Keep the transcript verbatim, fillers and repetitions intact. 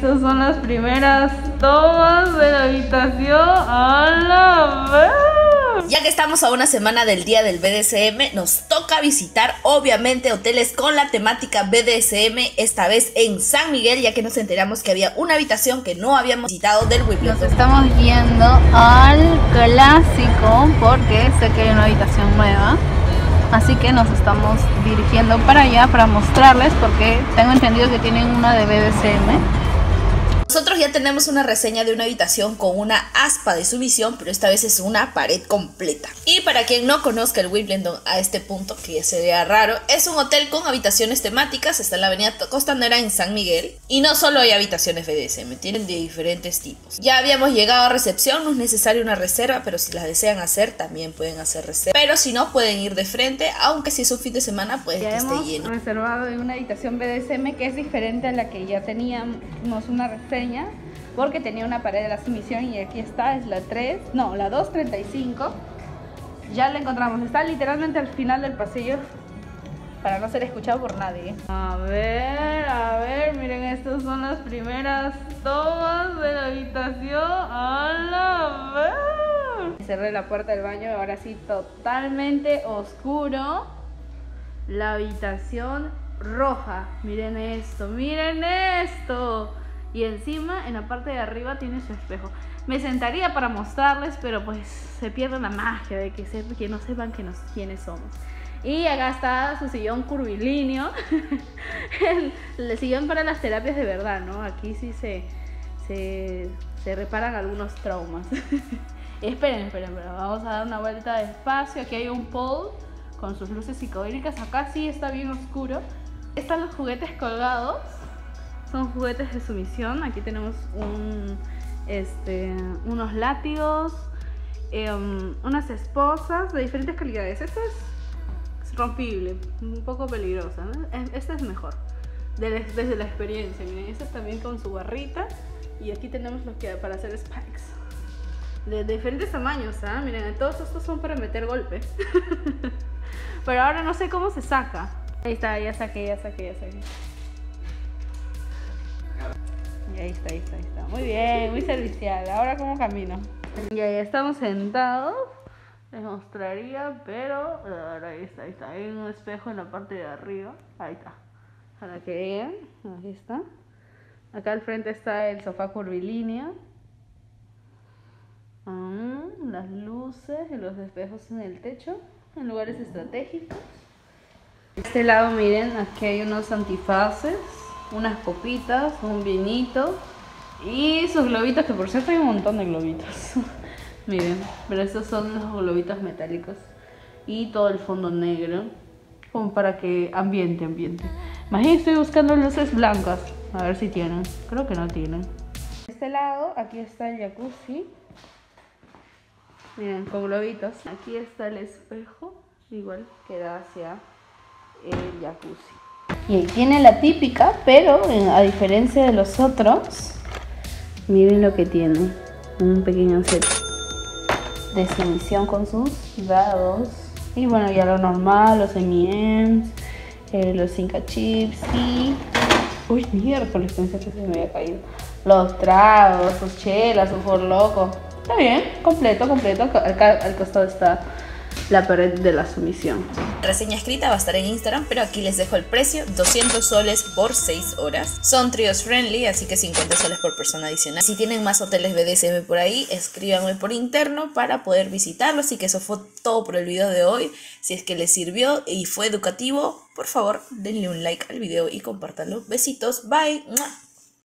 estas son las primeras tomas de la habitación. ¡A la vez! Ya que estamos a una semana del día del B D S M, nos toca visitar obviamente hoteles con la temática B D S M, esta vez en San Miguel, ya que nos enteramos que había una habitación que no habíamos visitado del Wimbledon. Nos estamos yendo al clásico porque sé que hay una habitación nueva, así que nos estamos dirigiendo para allá para mostrarles, porque tengo entendido que tienen una de B D S M. Nosotros ya tenemos una reseña de una habitación con una aspa de sumisión, pero esta vez es una pared completa. Y para quien no conozca el Wimbledon a este punto, que ya sería raro, es un hotel con habitaciones temáticas, está en la avenida Costanera en San Miguel. Y no solo hay habitaciones B D S M, tienen de diferentes tipos. Ya habíamos llegado a recepción, no es necesaria una reserva, pero si las desean hacer, también pueden hacer reserva. Pero si no, pueden ir de frente, aunque si es un fin de semana, puede que esté lleno. Reservado en una habitación B D S M que es diferente a la que ya teníamos una reseña, porque tenía una pared de la sumisión, y aquí está, es la tres, no, la doscientos treinta y cinco. Ya la encontramos, está literalmente al final del pasillo para no ser escuchado por nadie. A ver, a ver, miren, estas son las primeras tomas de la habitación. ¡A la vez! Cerré la puerta del baño, ahora sí totalmente oscuro. La habitación roja, miren esto, miren esto. Y encima, en la parte de arriba, tiene su espejo. Me sentaría para mostrarles, pero pues se pierde la magia de que, se, que no sepan que nos, quiénes somos. Y acá está su sillón curvilíneo. el, el sillón para las terapias de verdad, ¿no? Aquí sí se, se, se reparan algunos traumas. esperen, esperen, pero vamos a dar una vuelta despacio. Aquí hay un pole con sus luces psicodélicas. Acá sí está bien oscuro. Están los juguetes colgados. Son juguetes de sumisión. Aquí tenemos un, este, unos látigos, eh, unas esposas de diferentes calidades. Esta es rompible, un poco peligrosa, ¿no? Esta es mejor, desde, desde la experiencia. Miren, esta también con su barrita. Y aquí tenemos los que para hacer spikes de, de diferentes tamaños, ¿ah? Miren, todos estos son para meter golpe. Pero ahora no sé cómo se saca. Ahí está, ya saqué, ya saqué, ya saqué. Y ahí está, ahí está, ahí está. Muy bien, muy servicial. Ahora cómo camino. Y ahí estamos sentados. Les mostraría, pero ahora ahí está, ahí está. Hay un espejo en la parte de arriba. Ahí está. Para que vean. Ahí está. Acá al frente está el sofá curvilíneo. Ah, las luces y los espejos en el techo, en lugares estratégicos. De este lado, miren, aquí hay unos antifaces, unas copitas, un vinito y sus globitos, que por cierto hay un montón de globitos. Miren, pero estos son los globitos metálicos y todo el fondo negro, como para que ambiente, ambiente. Más bien estoy buscando luces blancas, a ver si tienen. Creo que no tienen. De este lado, aquí está el jacuzzi. Miren, con globitos. Aquí está el espejo, igual que da hacia el jacuzzi. Y ahí tiene la típica, pero a diferencia de los otros, miren lo que tiene. Un pequeño set de sumisión con sus dados. Y bueno, ya lo normal, los eme y eme's, eh, los Inca chips y... Uy, miércoles, pensé que se me había caído. Los tragos, sus chelas, su for loco. Está bien, completo, completo. Acá al costado está la pared de la sumisión. La reseña escrita va a estar en Instagram, pero aquí les dejo el precio: doscientos soles por seis horas. Son tríos friendly, así que cincuenta soles por persona adicional. Si tienen más hoteles B D S M por ahí, escríbanme por interno para poder visitarlos. Así que eso fue todo por el video de hoy. Si es que les sirvió y fue educativo, por favor denle un like al video y compártanlo. Besitos, bye.